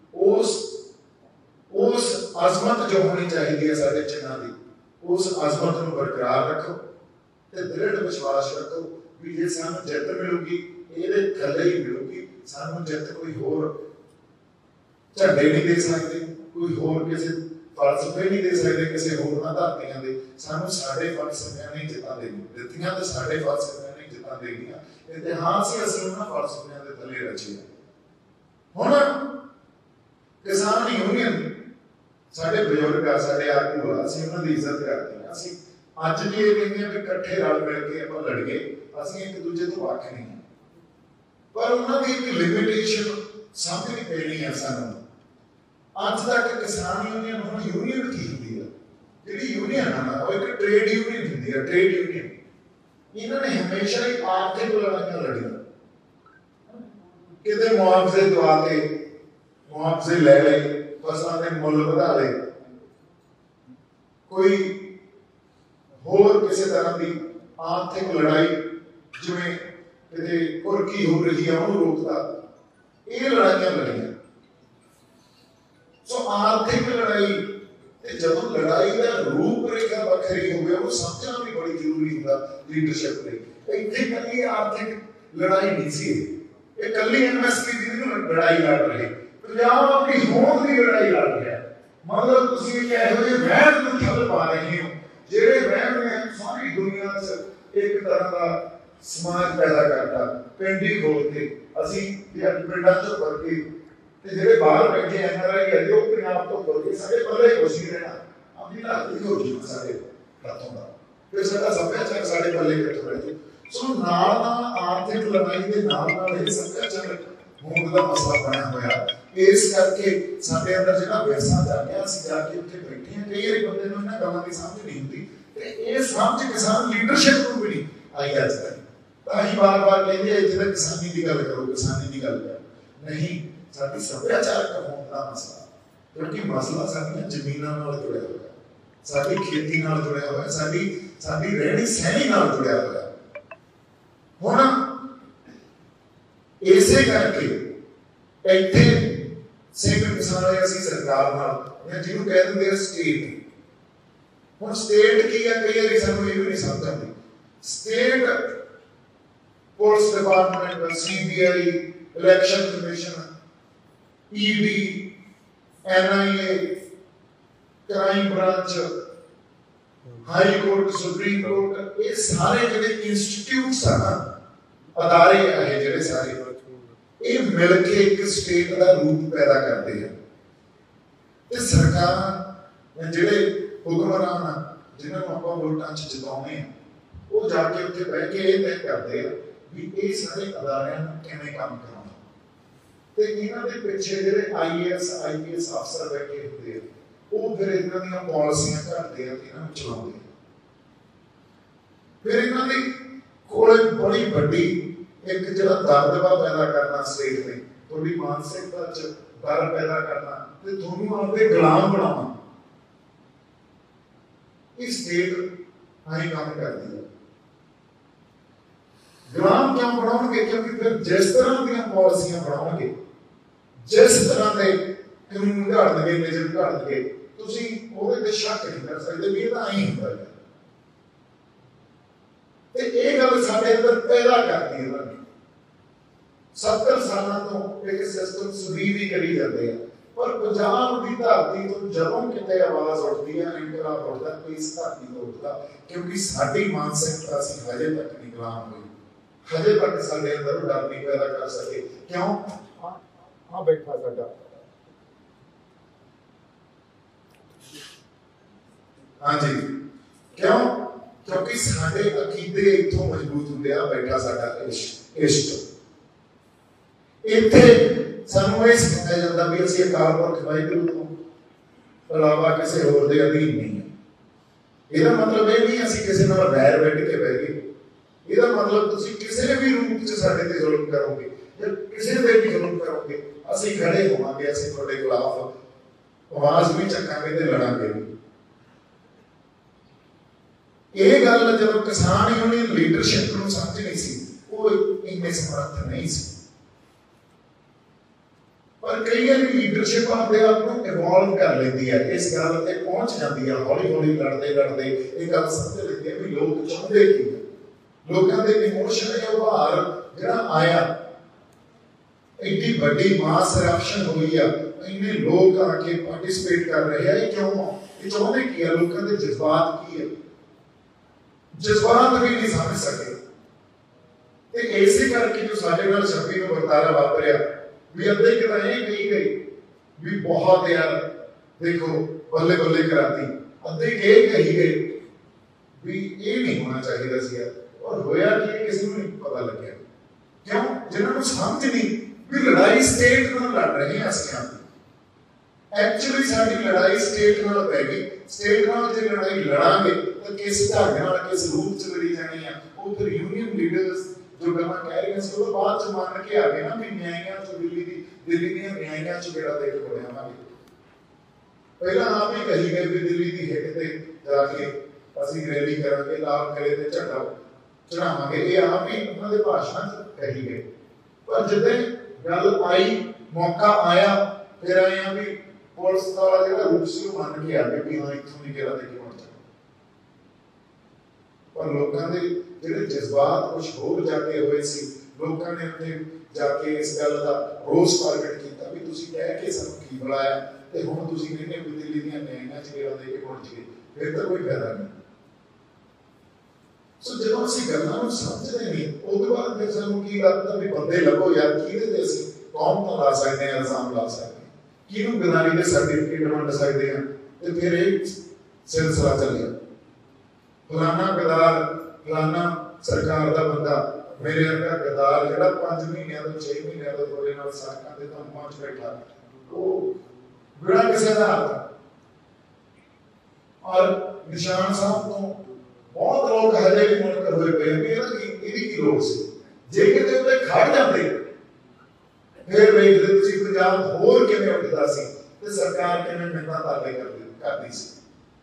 उस अजमत जो होनी चाहिए है साडे चिन्हां दी, उस अजमत को बरकरार रखो ते दृढ़ विश्वास रखो भी जे सानू जित मिलूगी ये थले ही मिलूगी। सानू जित कोई होर झंडे नहीं दे सकते, कोई होर किसी फलसफे नहीं दे सकते, किसी होरना धरतियां दे। सानू साडे फलसफियां नहीं जितां दित्तियां ते साडे फलसफियां नहीं जितां देणीਆਂ। इतिहास ही असीं उन्हां फलसफियां दे थले रचे। हुण किसान यूनियन साडे बजुर्ग आ, साडे आगू आ, असीं उन्हां दी इज्जत करदे हां। असीं अज भी ये कहंदे हां भी इकट्ठे रल मिल के आपां लड़ीए, असीं एक दूजे तो वख नहीं, पर उन्हां दी एक लिमिटेशन समझनी पैनी है सानू। अज तक किसान यूनियन हुण यूनियन की हुंदी है, जिहड़ी यूनियन है ना वो एक ट्रेड यूनियन हुंदी है, ट्रेड यूनियन। इन्हां ने हमेशा ही आर्थिक लड़ाइयां लड़ीਆਂ, किते मुआवजे दवा के मुआवजे ले ले, फसलों के मुल बढ़ा ले, कोई होर किसी तरह की आर्थिक लड़ाई जिवें किते कुरकी हो रही है उन्होंने रोकता, ये लड़ाइयां लड़ियां। सो आर्थिक लड़ाई ਤੇ ਜਦੋਂ ਲੜਾਈ ਦਾ ਰੂਪ ਰੇਖਾ ਵੱਖਰੀ ਹੋਵੇ ਉਹਨੂੰ ਸਮਝਣਾ ਵੀ ਬੜੀ ਜ਼ਰੂਰੀ ਹੁੰਦਾ ਲੀਡਰਸ਼ਿਪ ਲਈ। ਇੱਥੇ ਕੱਲੀ ਆਰਥਿਕ ਲੜਾਈ ਨਹੀਂ ਸੀ, ਇਹ ਕੱਲੀ ਐਮਐਸਪੀ ਦੀ ਲੜਾਈ ਲੜ ਰਹੇ, ਪੰਜਾਬ ਆਪਣੀ ਹੋਂਦ ਦੀ ਲੜਾਈ ਲੜ ਰਿਹਾ। ਮਤਲਬ ਤੁਸੀਂ ਇੱਕ ਇਹੋ ਜਿਹੇ ਵਹਿਮ ਨੂੰ ਖਬਰ ਪਾ ਰਹੇ ਹੋ ਜਿਹੜੇ ਵਹਿਮ ਨੇ ਸਾਰੀ ਦੁਨੀਆ 'ਚ ਇੱਕ ਤਰ੍ਹਾਂ ਦਾ ਸਮਾਜ ਪੈਦਾ ਕਰਤਾ। ਪਿੰਡ ਹੀ ਖੋਲ ਕੇ ਅਸੀਂ ਪਿੰਡਾਂ 'ਚੋਂ ਭਰ ਕੇ ਤੇ ਜਿਹੜੇ ਬਾਹਰ ਬੈਠੇ ਐਨਆਰਆਈ ਹੈ ਉਹ ਪੰਜਾਬ ਤੋਂ ਭਰ ਕੇ ਸਾਡੇ ਪੱਲੇ ਕੁਛ ਨਹੀਂ ਰਹਿਣਾ, ਆਪਣੀ ਧਰਤੀ ਹੋ ਜੂ ਸਾਡੇ ਹੱਥੋਂ ਦਾ, ਫਿਰ ਸਾਡਾ ਸੱਭਿਆਚਾਰ ਸਾਡੇ ਪੱਲੇ ਕਿੱਥੋਂ ਰਹਿ ਜੂ। ਸੋ ਨਾਲ ਨਾਲ ਆਰਥਿਕ ਲੜਾਈ ਦੇ ਨਾਲ ਨਾਲ ਇਹ ਸੱਭਿਆਚਾਰ ਹੋਂਦ ਦਾ ਮਸਲਾ ਬਣਿਆ ਹੋਇਆ। ਇਸ ਕਰਕੇ ਸਾਡੇ ਅੰਦਰ ਜਿਹੜਾ ਵਿਰਸਾ ਜਾਗਿਆ, ਅਸੀਂ ਜਾ ਕੇ ਉੱਥੇ ਬੈਠੇ ਹਾਂ। ਕਈ ਵਾਰੀ ਬੰਦੇ ਨੂੰ ਇਹਨਾਂ ਗੱਲਾਂ ਦੀ ਸਮਝ ਨਹੀਂ ਹੁੰਦੀ ਤੇ ਇਹ ਸਮਝ ਕਿਸਾਨ ਲੀਡਰਸ਼ਿਪ ਨੂੰ ਵੀ ਨਹੀਂ ਆਈ ਅੱਜ ਤੱਕ। ਤਾਂ ਅਸੀਂ ਵਾਰ-ਵਾਰ ਕਹਿੰਦੇ ਇੱਥੇ ਤਾਂ ਕਿਸਾਨੀ ਦੀ ਗੱਲ ਕਰੋ, ਕਿਸਾਨੀ ਦੀ ਗੱਲ ਕਰੋ, ਨਹੀਂ, ਸਾਡੀ ਸੱਭਿਆਚਾਰਕ ਹੋਂਦ ਦਾ ਮਸਲਾ, ਕਿਉਂਕਿ ਮਸਲਾ ਸਾਡੀਆਂ ਜ਼ਮੀਨਾਂ ਨਾਲ ਜੁੜਿਆ ਹੋਇਆ, ਸਾਡੀ ਖੇਤੀ ਨਾਲ ਜੁੜਿਆ ਹੋਇਆ, ਸਾਡੀ ਰਹਿਣੀ ਸਹਿਣੀ ਨਾਲ ਜੁੜਿਆ ਹੋਇਆ। ਹੁਣ ਇਸੇ ਕਰਕੇ ਇੱਥੇ ਸਿੰਘ ਕਿਸਾਨ ਅਸੀਂ ਸਰਕਾਰ ਨਾਲ ਜਿਹਨੂੰ ਕਹਿ ਦਿੰਦੇ ਆ ਸਟੇਟ। ਹੁਣ ਸਟੇਟ ਕੀ ਹੈ, ਕਈ ਵਾਰੀ ਸਾਨੂੰ ਇਹ ਵੀ ਨਹੀਂ ਸਮਝ ਆਉਂਦੀ। State police department, CBI, election commission, ED, NIA, crime branch, high court, supreme court, ਇਹ ਸਾਰੇ ਜਿਹੜੇ ਇੰਸਟੀਟਿਊਟਸ ਹਨ, ਅਦਾਰੇ ਹੈ ਜਿਹੜੇ ਸਾਰੇ, ਇਹ ਮਿਲ ਕੇ ਇੱਕ ਸਟੇਟ ਦਾ ਰੂਪ ਪੈਦਾ ਕਰਦੇ ਹਨ। ਤੇ ਸਰਕਾਰ ਜਿਹੜੇ ਹੁਕਮਰਾਨ ਆ ਜਿਨ੍ਹਾਂ ਨੂੰ ਆਪਾਂ ਵੋਟਾਂ 'ਚ ਜਿਤਾਉਂਦੇ ਹਾਂ, ਉਹ ਜਾ ਕੇ ਉੱਥੇ ਬਹਿ ਕੇ ਇਹ ਤੈਅ ਕਰਦੇ ਆ ਵੀ ਇਹ ਸਾਰੇ ਅਦਾਰਿਆਂ ਨੂੰ ਕਿਵੇਂ ਕੰਮ ਕਰਾਉਣਾ। ਤੇ ਇਹਨਾਂ ਦੇ ਪਿੱਛੇ ਜਿਹੜੇ ਆਈਏਐਸ ਆਈਪੀਐਸ ਅਫਸਰ ਬੈਠੇ ਹੁੰਦੇ ਆ, ਉਹ ਫਿਰ ਇਹਨਾਂ ਦੀਆਂ ਪਾਲਿਸੀਆਂ ਘੜਦੇ ਆ ਤੇ ਇਹਨਾਂ ਨੂੰ ਚਲਾਉਂਦੇ ਆ। ਫਿਰ ਇਹਨਾਂ ਦੀ ਕੋਲ ਬੜੀ ਵੱਡੀ ਇੱਕ ਜਿਹੜਾ ਦਬਦਬਾ ਪੈਦਾ ਕਰਨਾ ਸਟੇਟ ਨੇ, ਤੁਹਾਡੀ ਮਾਨਸਿਕਤਾ 'ਚ ਡਰ ਪੈਦਾ ਕਰਨਾ ਤੇ ਤੁਹਾਨੂੰ ਆਪਦੇ ਗੁਲਾਮ ਬਣਾਉਣਾ। ਇਹ ਸਟੇਟ ਆਹੀ ਕੰਮ ਕਰਦੀ ਹੈ। ਗੁਲਾਮ ਕਿਉਂ ਬਣਾਉਣਗੇ? ਕਿਉਂਕਿ ਫਿਰ ਜਿਸ ਤਰ੍ਹਾਂ ਦੀਆਂ ਪਾਲਿਸੀਆਂ ਬਣਾਉਣਗੇ, ਜਿਸ ਤਰ੍ਹਾਂ ਦੇ ਕਾਨੂੰਨ ਘੜਨਗੇ, ਨਿਯਮ ਘੜਨਗੇ, ਤੁਸੀਂ ਉਹਦੇ ਤੇ ਸ਼ੱਕ ਨਹੀਂ ਕਰ ਸਕਦੇ ਵੀ ਇਹ ਤਾਂ ਆਈ ਹੁੰਦਾ ਹੈ। ਤੇ ਇਹ ਗੱਲ ਸਾਡੇ ਅੰਦਰ ਪੈਦਾ ਕਰਦੀ ਹੈ। 70 ਸਾਲਾਂ ਤੋਂ ਇੱਕ ਸਿਸਟਮ ਸੁਧੀ ਵੀ ਕਰੀ ਜਾਂਦੇ ਆ, ਪਰ ਪੰਜਾਬ ਦੀ ਧਰਤੀ ਤੋਂ ਜਦੋਂ ਕਿਤੇ ਆਵਾਜ਼ ਉੱਠਦੀ ਹੈ, ਇਨਕਲਾਬ ਉੱਠਦਾ, ਕੋਈ ਇਸ ਧਰਤੀ ਤੋਂ ਉੱਠਦਾ, ਕਿਉਂਕਿ ਸਾਡੀ ਮਾਨਸਿਕਤਾ ਅਸੀਂ ਹਜੇ ਤੱਕ ਨਹੀਂ ਗੁਲਾਮ ਹੋਈ, ਹਜੇ ਤੱਕ ਸਾਡੇ ਅੰਦਰ ਡਰ ਨਹੀਂ ਪੈਦਾ ਕਰ ਸਕੇ। ਕਿਉਂ? ਆ ਬੈਠਾ ਸਾਡਾ ਹਾਂਜੀ, ਕਿਉਂ? ਕਿਉਂਕਿ ਸਾਡੇ ਅਕੀਦੇ ਇੱਥੋਂ ਮਜ਼ਬੂਤ ਹੁੰਦੇ ਆ। ਬੈਠਾ ਸਾਡਾ ਇਸ਼ਟ, ਇੱਥੇ ਸਾਨੂੰ ਇਹ ਸਿਖਾਇਆ ਜਾਂਦਾ ਵੀ ਅਸੀਂ ਅਕਾਲ ਪੁਰਖ ਵਾਹਿਗੁਰੂ ਤੋਂ ਇਲਾਵਾ ਕਿਸੇ ਹੋਰ ਦੇ ਅਧੀਨ ਨਹੀਂ ਹੈ। ਇਹਦਾ ਮਤਲਬ ਇਹ ਨਹੀਂ ਅਸੀਂ ਕਿਸੇ ਨਾਲ ਵੈਰ ਵੱਢ ਕੇ ਬਹਿ ਗਏ। ਇਹਦਾ ਮਤਲਬ ਤੁਸੀਂ ਕਿਸੇ ਵੀ ਰੂਪ 'ਚ ਸਾਡੇ ਤੇ ਜ਼ੁਲਮ ਕਰੋਗੇ ਜਾਂ ਕਿਸੇ ਤੇ ਵੀ ਜ਼ੁਲਮ ਕਰੋਗੇ, ਅਸੀਂ ਖੜੇ ਹੋਵਾਂਗੇ, ਅਸੀਂ ਤੁਹਾਡੇ ਖਿਲਾਫ ਆਵਾਜ਼ ਵੀ ਚੱਕਾਂਗੇ ਤੇ ਲੜਾਂਗੇ ਵੀ। ਇਹ ਗੱਲ ਜਦੋਂ ਕਿਸਾਨ ਯੂਨੀਅਨ ਲੀਡਰਸ਼ਿਪ ਨੂੰ ਸਮਝ ਨਹੀਂ ਸੀ, ਉਹ ਇੰਨੇ ਸਮਰੱਥ ਨਹੀਂ ਸੀ। ਪਰ ਕਈ ਵਾਰੀ ਲੀਡਰਸ਼ਿਪ ਆਪਣੇ ਆਪ ਨੂੰ ਇਵੋਲਵ ਕਰ ਲੈਂਦੀ ਹੈ, ਇਸ ਗੱਲ ਤੇ ਪਹੁੰਚ ਜਾਂਦੀ ਹੈ, ਹੌਲੀ ਹੌਲੀ ਲੜਦੇ ਲੜਦੇ ਇਹ ਗੱਲ ਸਮਝ ਲੈਂਦੇ ਵੀ ਲੋਕ ਚਾਹੁੰਦੇ ਕੀ ਹੈ। ਲੋਕਾਂ ਦੇ ਇਮੋਸ਼ਨ ਦਾ ਉਭਾਰ ਜਿਹੜਾ ਆਇਆ, ਇੱਡੀ ਵੱਡੀ ਮਾਸ ਰਿਐਕਸ਼ਨ ਹੋਈ ਆ, ਇੰਨੇ ਲੋਕ ਆ ਕੇ ਪਾਰਟਿਸਿਪੇਟ ਕਰ ਰਹੇ ਆ, ਇਹ ਕਿਉਂ? ਇਹ ਚਾਹੁੰਦੇ ਕੀ ਆ? ਲੋਕਾਂ ਦੇ ਜਜ਼ਬਾਤ ਕੀ ਹੈ? ਜਜ਼ਬਾਤ ਵੀ ਨਹੀਂ ਸਮਝ ਸਕੇ। ਤੇ ਇਸੇ ਕਰਕੇ ਜੋ ਸਾਡੇ ਨਾਲ 26 ਨੂੰ ਵਰਤਾਰਾ ਵਾਪਰਿਆ ਵੀ ਅੱਧੇ ਕਿਤਾ ਇਹ ਕਹੀ ਗਈ ਵੀ ਬਹੁਤ ਯਾਰ ਦੇਖੋ ਬੱਲੇ ਬੱਲੇ ਕਰਾਤੀ, ਅੱਧੇ ਇਹ ਕਹੀ ਗਏ ਵੀ ਇਹ ਨਹੀਂ ਹੋਣਾ ਚਾਹੀਦਾ ਸੀ। ਔਰ ਹੋਇਆ ਕਿ ਕਿਸੇ ਨੂੰ ਨਹੀਂ ਪਤਾ ਲੱਗਿਆ। ਕਿਉਂ? ਜਿਨ੍ਹਾਂ ਨੂੰ ਸਮਝ ਨਹੀਂ ਵੀ ਲੜਾਈ ਸਟੇਟ ਨਾਲ ਲੜ ਰਹੇ ਹਾਂ ਅਸੀਂ ਆਪ। ਐਕਚੁਅਲੀ ਸਾਡੀ ਲੜਾਈ ਸਟੇਟ ਨਾਲ ਪੈ ਗਈ। ਸਟੇਟ ਨਾਲ ਜੇ ਲੜਾਈ ਲੜਾਂਗੇ ਤਾਂ ਕਿਸ ਢੰਗ ਨਾਲ, ਕਿਸ ਰੂਪ 'ਚ ਲੜੀ ਜਾਣੀ ਆ, ਉਹ ਫਿਰ ਯੂਨੀਅਨ ਲੀਡਰਸ ਜੋ ਗੱਲਾਂ ਕਹਿ ਰਹੇ ਸੀ ਉਹ ਬਾਅਦ 'ਚ ਮੰਨ ਕੇ ਆ ਗਏ ਨਾ ਵੀ ਨਿਆਂਇਆਂ 'ਚ ਦਿੱਲੀ ਦੀਆਂ ਨਿਆਂਇਆਂ 'ਚ ਜਿਹੜਾ ਦੇਖ ਬਣਿਆਵਾਂਗੇ। ਪਹਿਲਾਂ ਆਪ ਹੀ ਕਹੀ ਗਏ ਵੀ ਦਿੱਲੀ ਦੀ ਹਿੱਟ ਤੇ ਜਾ ਕੇ ਅਸੀਂ ਰੈਲੀ ਕਰਾਂਗੇ, ਲਾਲ ਕਿਲੇ ਤੇ ਝੰਡਾ ਚੜਾਵਾਂਗੇ, ਇਹ ਆਪ ਹੀ ਉਹਨਾਂ ਦੇ ਭਾਸ਼ਣਾਂ 'ਚ ਕਹੀ ਗਏ। ਪਰ ਜਦੋਂ ਗੱਲ ਆਈ, ਮੌਕਾ ਆਇਆ, ਫਿਰ ਆਏ ਆ ਵੀ पुलिस वाला जो रूप से मान के आ गए भी हाँ इतों की घेरा लेके पहुंच जाए, पर लोगों के जो जज्बात कुछ होर जाके हुए सी, लोगों ने उत्थे जाके इस गल का रोस प्रगट किया भी तुसीं कह के सानूं की बुलाया ते हुण तुसीं कहंदे हो कि दिल्ली दीआं न्यायां च घेरा लेके पहुंच गए, फिर तो कोई फायदा नहीं। सो जब असीं गल्लां नूं समझदे नहीं उस तो बाद फिर सानूं की लगदा भी बंदे लभो यार किहदे ते असीं कौन तो ला सकते हैं, इल्जाम ला सकते हैं, किहनूं गदारी दे सर्टिफिकेट वंड सकते हैं, ते फिर एक सिलसिला चलिया फलाना गदार फलाना सरकार का बंदा मेरे वर्गा गदार जिहड़ा 5 महीनों तो 6 महीनों तो थोड़े नाल सड़कां ते तुम पहुंच बैठा वो बिना किसी का हाथ। और निशान साहब तो बहुत लोग हजे भी मुनकर हुए पे ਇਹਦੀ ਕੀ ਲੋੜ ਸੀ, जे किते ਉੱਤੇ ਖੜ ਜਾਂਦੇ फिर वेखदे तुसीं पंजाब होर किवें उठदा सी ते सरकार किवें मिन्नतां ताले करदी सी।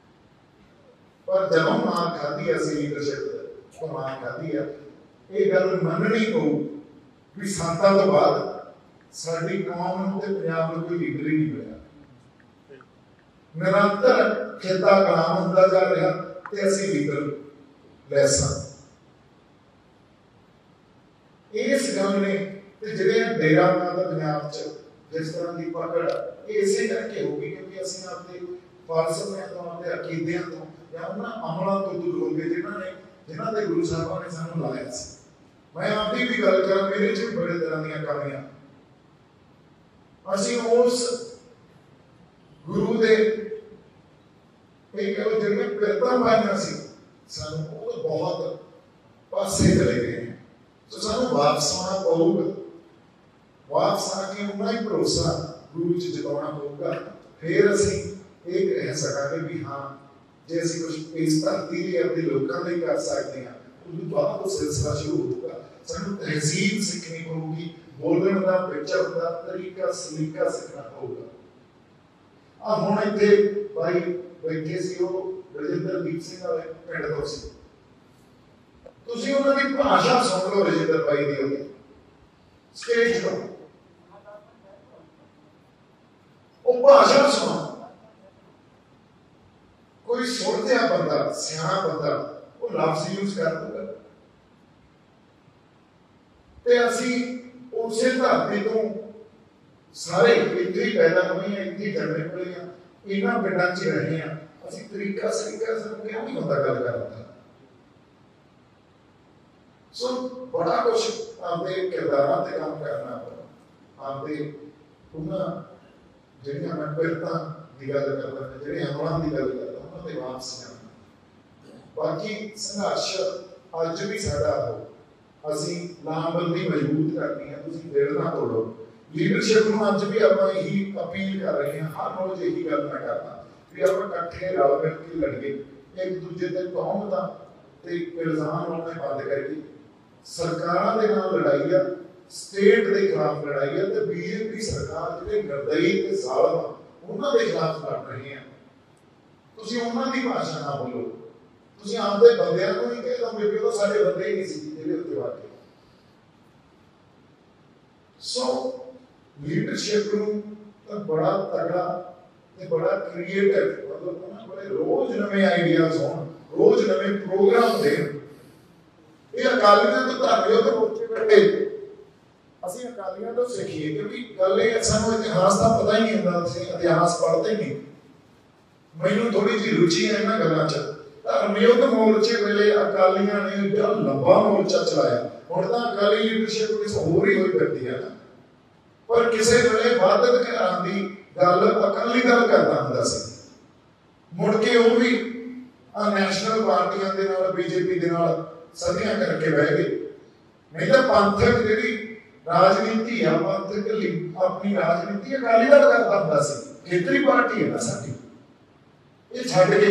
पर जदों मार खाधी असीं लीडरशिप तो मार खाधी आ, ये गल मननी पऊ भी संतां तो बाद साडी कौम नूं ते पंजाब नूं कोई लीडर ही नहीं मिलिया, निरंतर खिता गुलाम हुंदा जा रहा ते असीं लीडर लैसां। इस गल ने ते जिहड़े डेरा माता पंजाब च जिस तरह की पकड़ ये इसे करके होगी क्योंकि असीं अपने फलसफिਆਂ ਤੋਂ अपने अकीदिਆਂ ਤੋਂ ਜਾਂ ਉਹਨਾਂ ਅਮਲਾਂ ਤੋਂ ਦੂਰ ਹੋ ਗਏ जिन्हां दे गुरु साहिबां ने सानूं लाया सी। मैं आपदी भी गल कਰਾਂ मेरे च भी बड़े तरह ਦੀਆਂ ਕਮੀਆਂ, ਅਸੀਂ ਉਸ गुरु दे एक ਜਿਹੜੀਆਂ ਪਿਰਤਾਂ ਪਾਈਆਂ ਸੀ ਸਾਨੂੰ ਉਹ ਬਹੁਤ ਪਾਸੇ ਚਲੇ ਗਏ। तो सानू वापस आना पऊगा, वापस आके उन्ना ही भरोसा गुरु च जताना पऊगा, फिर असीं ये कह सकांगे भी हाँ जे असीं कुछ इस धरती लिए अपने लोगों लिए कर सकते हैं। उस बाद वो सिलसिला शुरू होगा, सानू तहजीब सीखनी पऊगी, बोलण दा विचरण दा तरीका सलीका सीखना पऊगा। आ हुण इत्थे भाई बैठे सी वो रजिंदरदीप सिंह वाले पिंड तो सी, तुसीं उन्हां दी भाषा सुन लो रजिंदर भाई दी होगी स्टेज तो वो भाषा सुनो, कोई सुनदिया बंदा सियाणा बंदा वो लफ्ज यूज कर दूगा ते असीं उसे धरती तो सारे इत्थे ही पैदा होए हैं, इत्थे ही जन्मे पले हैं, इन्हां पिंडां च रहे हैं, असीं तरीका सलीका सानूं क्यों नहीं बंदा गल करदा। सो बड़ा कुछ आपके किरदारां ते काम करना पड़ा, आपके उन्हां जिहड़ियां मैं पिरतां दी गल करदा जिहड़े अमलां दी गल करदा उन्हां ते वापस जाना। बाकी संघर्ष अज भी साडा हो, असीं लामबंदी मजबूत करनी है, तुसीं दिल ना तोड़ो। लीडरशिप नूं अज भी आपां यही अपील कर रहे हैं, हर रोज यही गल मैं करदा भी आपां इकट्ठे रल मिल के लड़ीए, एक दूजे ते तौहमतां ते इल्जाम लाउने बंद करिए। सरकारां दे नाल लड़ाई है, स्टेट के खिलाफ लड़ाई है, तो बीजेपी सरकार जिहड़े निर्दयी ते ज़ालिम उन्हां दे खिलाफ लड़ रहे हैं। तुसीं उन्हां दी भाषा ना बोलो, तुसीं आपदे बंदियां नूं ही कह दो कि वो साडे बंदे ही नहीं सी जिहड़े उत्ते वाके। सो लीडरशिप नूं तां बड़ा तगड़ा ते बड़ा क्रिएटिव मतलब उन्हां कोले रोज नवे आइडियाज़ होण, रोज नवे प्रोग्राम देण। ये अकालियां तो धरने तो मोर्चे बैठे असीं अकालियां तो सीखिए क्योंकि गल ये सानूं इतिहास का पता ही नहीं हुंदा, असीं इतिहास पढ़ते नहीं। मैनूं थोड़ी जी रुचि है इन्हां गल्लां च। धर्म युद्ध मोर्चे वेले अकालियां ने एडा लंबा मोर्चा चलाया, हुण तां अकाली लीडरशिप किस होर ही होई फिरदी है ना, पर किसी वेले वादत घरां दी गल अकाली दल करदा हुंदा सी, मुड़ के वो भी नैशनल पार्टियां दे नाल बीजेपी दे नाल सदियां करके बह गए। नहीं तो पंथक जी राजनीति है, पंथक अपनी राजनीति अकाली दल करता हुंदा सी, खेतरी पार्टी है ना साडी, ये छड्ड के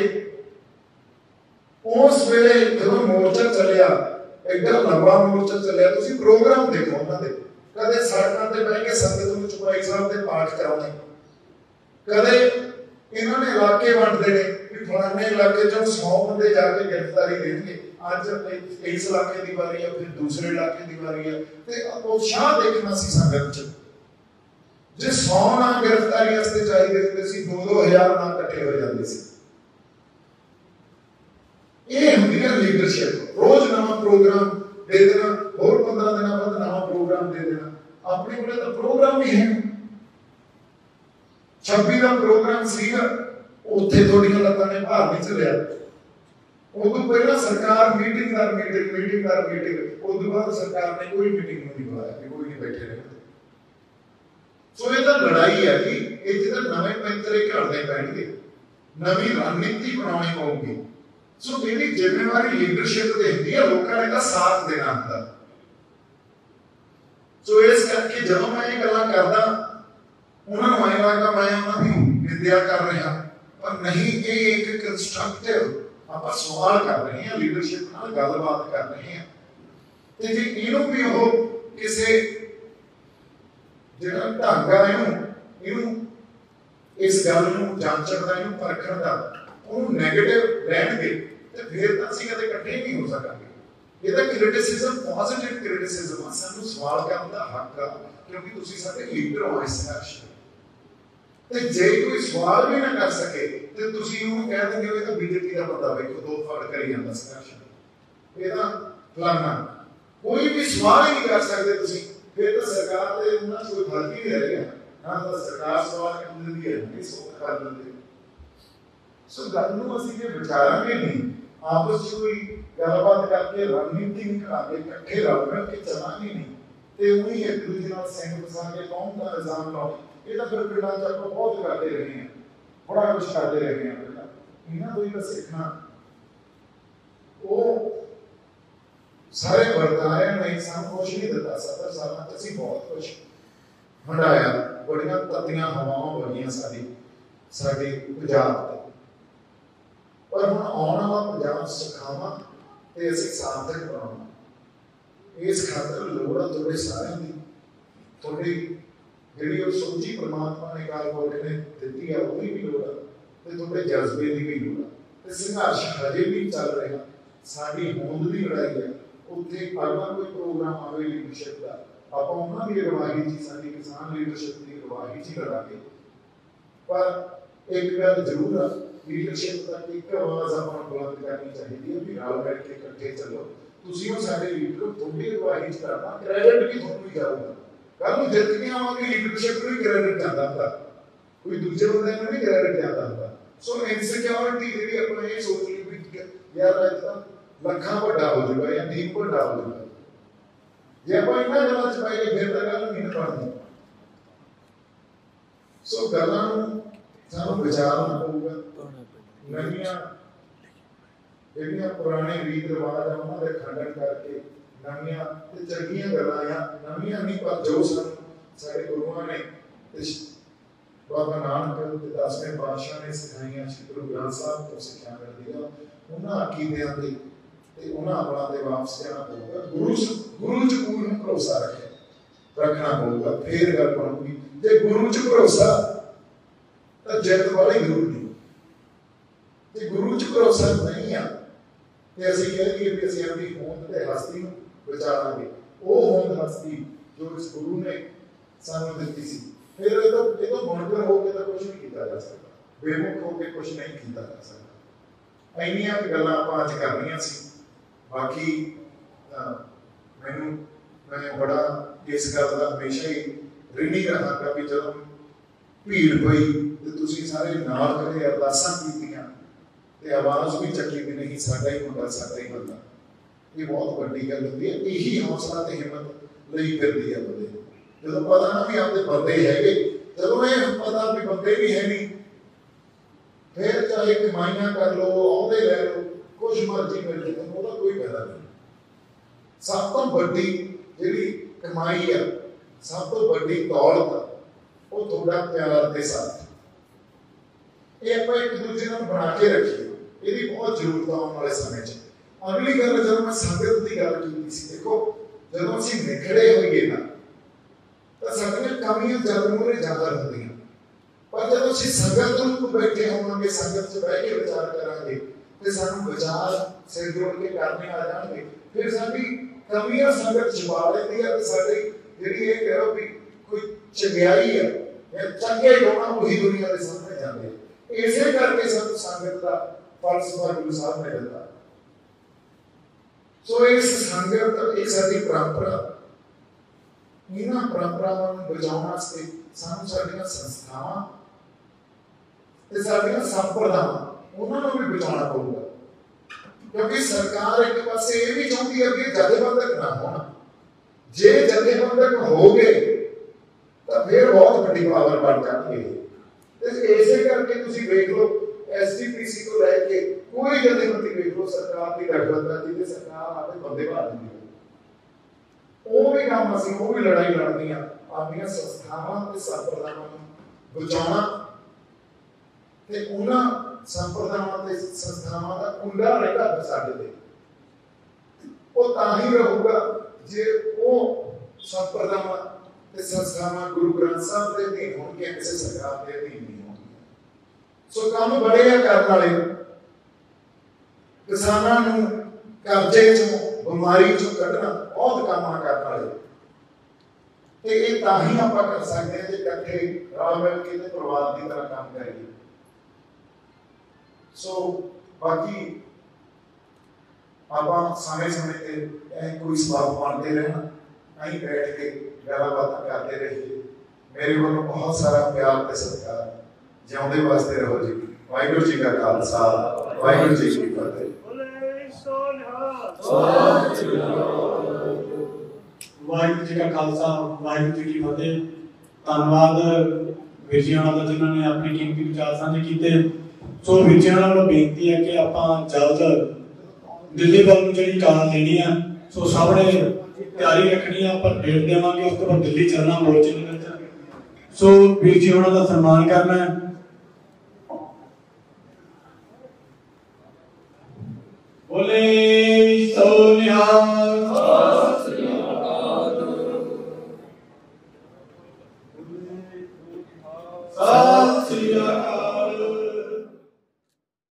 उस वेले जदों मोर्चा चलिया एडा लंबा मोर्चा चलिया, तुसीं प्रोग्राम देखो उन्हां दे, कदे सड़कां ते बह के संगत नूं चौपाई साहब दे पाठ कराउने, कदे इन्हां ने इलाके वंडदे ने कि फलाने इलाके चों 100 बंदे जाके गिरफ्तारी देणगे, आज इस इलाके की बारी है, फिर दूसरे इलाके की बारी है, तो उत्साह देखना सी संगत च। जे 100 नाम गिरफ्तारी वास्ते चाहिए होंदे सी 2-2000 नाम इकट्ठे हो जाते सी। ये हुंदी है लीडरशिप। रोज नवा प्रोग्राम दे देना, और 15 दिन बाद नवा प्रोग्राम दे देना। अपने कोले तो प्रोग्राम ही है। 26 का प्रोग्राम सीगा, उत्थे थोड़ियां लत्तां ने भार नहीं चलिया। उदों पहला सरकार मीटिंग कर मीटिंग, उदों बाद सरकार ने कोई मीटिंग नहीं बुलाया, कोई नहीं बैठे रहे। सो ये तो लड़ाई है कि इत्थे तो नवे पैंतरे घड़ने पैणगे, नवी रणनीति बनानी पऊगी। सो मेरी जिम्मेवारी लीडरशिप की होती है, लोगों ने तो साथ देना होता। सो इस करके जब मैं ये गल्लां करदा, उन्होंने ऐ लगदा मैं उन्होंने निंदा कर रहा, पर नहीं, ये एक कंस्ट्रक्टिव आप सवाल कर रहे हैं, लीडरशिप नाल गलबात कर रहे हैं। ते जे इनू भी वो किसी जिहड़ा ढंग आ इनू इस गल नूं जांचण दा, इनू परखण दा, उहनूं नैगेटिव लैणगे ते फिर तां असीं कदे इकट्ठे नहीं हो सकांगे। ਇਹਦਾ क्रिटिसिज्म पॉजिटिव क्रिटिसिज्म आ, सानूं सवाल करन दा हक आ, क्योंकि तुसीं साडे लीडर हो इस संघर्ष ते जे कोई सवाल भी ना कर सके ते तुसीं ਉਹਨੂੰ ਕਹਿ ਦਿੰਦੇ ਹੋ ਇਹ ਤਾਂ बीजेपी ਦਾ ਬੰਦਾ ਵੇਖੋ ਦੋ ਫੜ ਕਰੀ ਜਾਂਦਾ ਸੰਘਰਸ਼, ਇਹਦਾ ਫਲਾਣਾ, ਕੋਈ ਵੀ ਸਵਾਲ ਹੀ ਨਹੀਂ ਕਰ ਸਕਦੇ ਤੁਸੀਂ, ਫਿਰ ਤਾਂ ਸਰਕਾਰ ਦੇ ਉਹਨਾਂ ਕੋਈ ਫਰਕ ਹੀ ਨਹੀਂ ਰਹੇਗਾ। ਹਾਂ ਤਾਂ ਸਰਕਾਰ ਸਵਾਲ ਕਰ ਦਿੰਦੀ ਹੈ, ਇਹ ਸੋਚ ਕਰ ਦਿੰਦੇ। ਸੋ ਗੱਲ ਨੂੰ ਅਸੀਂ ਜੇ ਵਿਚਾਰਾਂਗੇ ਨਹੀਂ, ਆਪਸ ਵਿੱਚ ਕੋਈ ਗੱਲਬਾਤ ਕਰਕੇ ਰਣਨੀਤੀ ਨਹੀਂ ਕਰਾਂਗੇ, ਇਕੱਠੇ ਰਲ ਮਿਲ ਕੇ ਚੱਲਾਂਗੇ ਨਹੀਂ, ਤੇ ਉਹੀ ਇੱਕ ਦੂਜੇ ਨਾਲ ਸਿੰਘ ਫਸਾ ਕੇ ਕੌਮ ਦਾ ਇਲਜ਼ਾਮ ਲਾਉਣਾ, ਇਹ ਤਾਂ ਫਿਰ ਪਿੰਡਾਂ 'ਚ ਆਪਾਂ ਬਹੁਤ ਕਰਦੇ ਰਹੇ ਹਾਂ, ਬੜਾ ਕੁਛ ਕਰਦੇ ਰਹੇ ਹਾਂ। ਪਹਿਲਾਂ ਇਹਨਾਂ ਤੋਂ ਹੀ ਤਾਂ ਸਿੱਖਣਾ। ਉਹ ਸਾਰੇ ਵਰਤਾਰਿਆਂ ਨੇ ਸਾਨੂੰ ਕੁਛ ਨਹੀਂ ਦਿੱਤਾ। 70 ਸਾਲਾਂ 'ਚ ਅਸੀਂ ਬਹੁਤ ਕੁਛ ਹੰਡਾਇਆ, ਬੜੀਆਂ ਤੱਤੀਆਂ ਹਵਾਵਾਂ ਬਣੀਆਂ ਸਾਡੇ ਪੰਜਾਬ ਤੇ, ਪਰ ਹੁਣ ਆਉਣ ਵਾਲਾ ਪੰਜਾਬ ਸਿਖਾਵਾਂ ਤੇ ਅਸੀਂ ਸਾਰਥਕ ਬਣਾਉਣਾ। ਇਸ ਖਾਤਰ ਲੋੜ ਆ ਤੁਹਾਡੇ ਸਾਰਿਆਂ ਦੀ, ਤੁਹਾਡੀ ਜਿਹੜੀ ਉਹ ਸੋਝੀ ਪ੍ਰਮਾਤਮਾ ਨੇ ਕਾਲ ਪੁਰਖ ਨੇ ਦਿੱਤੀ ਆ, ਉਹਦੀ ਵੀ ਲੋੜ ਆ, ਤੇ ਤੁਹਾਡੇ ਜਜ਼ਬੇ ਦੀ ਵੀ ਲੋੜ ਆ। ਤੇ ਸੰਘਰਸ਼ ਹਜੇ ਵੀ ਚੱਲ ਰਿਹਾ, ਸਾਡੀ ਹੋਂਦ ਦੀ ਲੜਾਈ ਹੈ। ਉੱਥੇ ਅਗਲਾ ਕੋਈ ਪ੍ਰੋਗਰਾਮ ਆਵੇ ਲੀਡਰਸ਼ਿਪ ਦਾ, ਆਪਾਂ ਉਹਨਾਂ ਦੀ ਅਗਵਾਈ 'ਚ, ਸਾਡੀ ਕਿਸਾਨ ਲੀਡਰਸ਼ਿਪ ਦੀ ਅਗਵਾਈ 'ਚ ਲੜਾਂਗੇ। ਪਰ ਇੱਕ ਗੱਲ ਜ਼ਰੂਰ ਆ, ਲੀਡਰਸ਼ਿਪ ਤੱਕ ਇੱਕ ਆਵਾਜ਼ ਆਪਾਂ ਨੂੰ ਬੁਲੰਦ ਕਰਨੀ ਚਾਹੀਦੀ ਹੈ ਵੀ ਰਲ ਮਿਲ ਕੇ ਇਕੱਠੇ ਚੱਲੋ। ਤੁਸੀਂ ਉਹ ਸਾਡੇ ਲੀਡਰ, ਤੁਹਾਡੀ ਅਗਵਾਈ 'ਚ ਕਰਨਾ, ਕ੍ਰੈਡਿਟ ਵੀ ਤੁਹਾਨੂੰ ਹੀ ਜਾਊਗਾ। ਕੱਲ ਨੂੰ ਜਿੱਤ ਕੇ ਆਵਾਂਗੇ, ਲੀਡਰਸ਼ਿਪ ਨੂੰ ਵੀ ਕ੍ਰੈਡਿਟ ਜਾਂਦਾ ਹੁੰਦਾ, ਕੋਈ ਦੂਜੇ ਬੰਦੇ ਨੂੰ ਨਹੀਂ ਕ੍ਰੈਡਿਟ ਜਾਂਦਾ ਹੁੰਦਾ। ਸੋ ਇਨਸਿਕਿਉਰਿਟੀ ਜਿਹੜੀ ਆਪਾਂ ਇਹ ਸੋਚ ਲਈ ਵੀ ਯਾਰ ਅੱਜ ਤਾਂ ਲੱਖਾਂ ਵੱਡਾ ਹੋ ਜਾਊਗਾ ਜਾਂ ਦੀਪ ਵੱਡਾ ਹੋ ਜਾਊਗਾ, ਜੇ ਆਪਾਂ ਇਹਨਾਂ ਗੱਲਾਂ 'ਚ ਪਾਈਏ ਫਿਰ ਤਾਂ ਗੱਲ ਨਹੀਂ ਬਣਦੀ। ਸੋ ਗੱਲਾਂ ਨੂੰ ਸਾਨੂੰ ਵਿਚਾਰਨਾ ਪਊਗਾ। ਨਵੀਆਂ ਜਿਹੜੀਆਂ ਪੁਰਾਣੇ ਰੀਤ ਰਿਵਾਜ ਆ ਉਹਨਾਂ ਦੇ ਖੰਡਨ ਕਰਕੇ ਨਵੀਆਂ ਤੇ ਚੰਗੀਆਂ ਗੱਲਾਂ ਆ, ਨਵੀਆਂ ਨਹੀਂ ਪਰ ਜੋ ਸਾਨੂੰ ਸਾਡੇ ਗੁਰੂਆਂ ਨੇ ਤੇ ਬਾਬਾ ਨਾਨਕ ਤੇ 10ਵੇਂ ਪਾਤਸ਼ਾਹ ਨੇ ਸਿਖਾਈਆਂ, ਸ਼੍ਰੀ ਗੁਰੂ ਗ੍ਰੰਥ ਸਾਹਿਬ ਤੋਂ ਸਿੱਖਿਆ ਮਿਲਦੀ ਆ, ਉਹਨਾਂ ਅਕੀਦਿਆਂ ਦੇ ਤੇ ਉਹਨਾਂ ਅਮਲਾਂ ਤੇ ਵਾਪਸ ਜਾਣਾ ਪਊਗਾ। ਗੁਰੂ 'ਚ ਪੂਰਨ ਭਰੋਸਾ ਰੱਖਣਾ ਪਊਗਾ, ਫੇਰ ਗੱਲ ਬਣੂਗੀ। ਜੇ ਗੁਰੂ 'ਚ ਭਰੋਸਾ ਤਾਂ ਜਿੱਤ ਵਾਲੀ ਜ਼ਰੂਰ ਨਹੀਂ, ਤੇ ਗੁਰੂ 'ਚ ਭਰੋਸਾ ਨਹੀਂ ਆ ਤੇ ਅਸੀਂ ਕਹਿ ਦਈਏ ਵੀ ਅਸੀਂ ਆਪਣੀ ਹੋਂਦ ਤੇ ਹਸਤੀ ਨੂੰ ਵਿਚਾਰਾਂਗੇ, ਉਹ ਹੋਂਦ ਹਸਤੀ ਜੋ ਇਸ ਗੁਰੂ ਨੇ ਸਾਨੂੰ ਦਿੱਤੀ ਸੀ, ਫਿਰ ਇਹ ਤੋਂ ਬਣਕਰ ਹੋ ਕੇ ਤਾਂ ਕੁਛ ਨਹੀਂ ਕੀਤਾ ਜਾ ਸਕਦਾ, ਬੇਮੁਖ ਹੋ ਕੇ ਕੁਛ ਨਹੀਂ ਕੀਤਾ ਜਾ ਸਕਦਾ। ਇੰਨੀਆਂ ਗੱਲਾਂ ਆਪਾਂ ਅੱਜ ਕਰਨੀਆਂ ਸੀ। ਬਾਕੀ ਮੈਂ ਬੜਾ ਇਸ ਗੱਲ ਦਾ ਹਮੇਸ਼ਾ ਹੀ ਰਿਣੀ ਰਹਾਂਗਾ ਵੀ ਜਦੋਂ ਭੀੜ ਪਈ ਤੇ ਤੁਸੀਂ ਸਾਰੇ ਨਾਲ ਖੜੇ ਅਰਦਾਸਾਂ ਕੀਤੀਆਂ ਤੇ ਆਵਾਜ਼ ਵੀ ਚੱਕੀ ਵੀ ਨਹੀਂ ਸਾਡਾ ਹੀ ਮੁੰਡਾ, ਸਾਡਾ ਹੀ ਬੰਦਾ। ਇਹ ਬਹੁਤ ਵੱਡੀ ਗੱਲ ਹੁੰਦੀ ਹੈ। ਇਹੀ ਹੌਸਲਾ ਤੇ ਹਿੰਮਤ ਲਈ ਫਿਰਦੀ ਹੈ ਬੰਦੇ ਨੂੰ, ਜਦੋਂ ਪਤਾ ਨਾ ਵੀ ਆਪਦੇ ਬੰਦੇ ਹੈਗੇ, ਜਦੋਂ ਇਹ ਪਤਾ ਵੀ ਬੰਦੇ ਵੀ ਹੈ ਨਹੀਂ, ਫਿਰ ਚਾਹੇ ਕਮਾਈਆਂ ਕਰ ਲਓ, ਆਉਂਦੇ ਲੈ ਲਓ, ਕੁਛ ਮਰਜ਼ੀ ਮਿਲ ਜੇ, ਉਹਦਾ ਕੋਈ ਫਾਇਦਾ ਨਹੀਂ। ਸਭ ਤੋਂ ਵੱਡੀ ਜਿਹੜੀ ਕਮਾਈ ਆ, ਸਭ ਤੋਂ ਵੱਡੀ ਦੌਲਤ ਆ, ਉਹ ਤੁਹਾਡਾ ਪਿਆਰ ਤੇ ਸਾਥ। ਇਹ ਆਪਾਂ ਇੱਕ ਦੂਜੇ ਨਾਲ ਬਣਾ ਕੇ ਰੱਖੀਏ, ਇਹਦੀ ਬਹੁਤ ਜ਼ਰੂਰਤ ਆਉਣ ਵਾਲੇ ਸਮੇਂ 'ਚ। ਅਗਲੀ ਗੱਲ, ਜਦੋਂ ਮੈਂ ਸੰਗਤ ਦੀ ਗੱਲ ਕੀਤੀ ਸੀ, ਦੇਖੋ ਜਦੋਂ ਅਸੀਂ ਨਿਖੜੇ ਹੋਈਏ ਨਾ ਤਾਂ ਸਾਡੀਆਂ ਕਮੀਆਂ ਜਦ ਮੂਹਰੇ ਜ਼ਿਆਦਾ ਹੁੰਦੀਆਂ, ਪਰ ਜਦੋਂ ਅਸੀਂ ਸੰਗਤ ਨੂੰ ਬੈਠੇ ਹੋਵਾਂਗੇ, ਸੰਗਤ 'ਚ ਬਹਿ ਕੇ ਵਿਚਾਰ ਕਰਾਂਗੇ ਤੇ ਸਾਨੂੰ ਵਿਚਾਰ ਸਿਰ ਜੋੜ ਕੇ ਕਰਨੇ ਆ ਜਾਣਗੇ, ਫਿਰ ਸਾਡੀ ਕਮੀਆਂ ਸੰਗਤ ਛੁਪਾ ਲੈਂਦੀ ਆ ਤੇ ਸਾਡੀ ਜਿਹੜੀ ਇਹ ਕਹਿ ਲਓ ਵੀ ਕੋਈ ਚੰਗਿਆਈ ਆ चंगे लोग वही दुनिया के सामने जाते, इसे करके सब संगत का फलसफा गुरु साहब ने दिता। सो इस संगत एक साडी परंपरा, इन्हां परंपरावां नूं बचाउण वास्ते सानूं साडीआं संस्थावां ते साडीआं संप्रदावां उन्हां नूं भी बचाउणा पਊਗਾ, क्योंकि सरकार एक पासे ये भी चाहती है कि जथेबंधक ना होना। जे जथेबंधक हो गए तो फिर बहुत बड़ी पावर बन जाती है। ऐसे करके तुसी देख लो एसजीपीसी को लेके कोई जथेबंदी देख लो, सरकार की दखलअंदाजी ते सरकार आपे बंदे मार दी है। वो भी काम असीं वो भी लड़ाई लड़दियां अपनी संस्थावां ते संप्रदायां नूं बचाउणा ते उन्हां संप्रदायां ते संस्थावां दा कुंडा रहेगा फिर साडे ते वो तां ही रहूगा जे वो संप्रदायां ते संस्थावां गुरु ग्रंथ साहब दे अधीन होणगे, किसी सरकार दे अधीन नहीं होणगे। सो काम बड़े आ करन वाले, किसानां नूं कर्जे चों बीमारी चों कढना बहुत काम आ करन वाले, ते ये तां ही आपां कर सकदे हां जे इकट्ठे रल मिल के ते परिवार की तरह काम करिए। सो बाकी आपां समय समय ते कोई सवाल पाते रहना, नहीं बैठ के गल्लां बातां करते रहिए। मेरे कोलों बहुत सारा प्यार ते सत्कार, जिउंदे वास्ते रहो जी। वाहिगुरू जी का खालसा, वाहिगुरू जी की फतेह। वाहिगुरू जी का खालसा, वाहिगुरू जी की फतेह। धन्नवाद वीर जी होणां दा जिन्हां ने अपने कीमती विचार साझे कीते। सो वीर जी होणां नूं बेनती है कि आपां जल्द दिल्ली वाल नूं जिहड़ी कार लेनी है, सो सब ने तैयारी रखनी है, पर डेट देवांगे, उस तो बाद दिल्ली चलना मोर्चे दे विच। सो वीर जी होणां दा सम्मान करना है। बोले सो निहाल, सत श्री अकाल।